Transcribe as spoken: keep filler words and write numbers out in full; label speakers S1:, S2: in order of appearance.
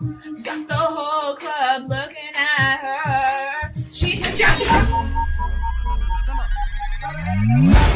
S1: Got the whole club looking at her. She can jump.
S2: Come on.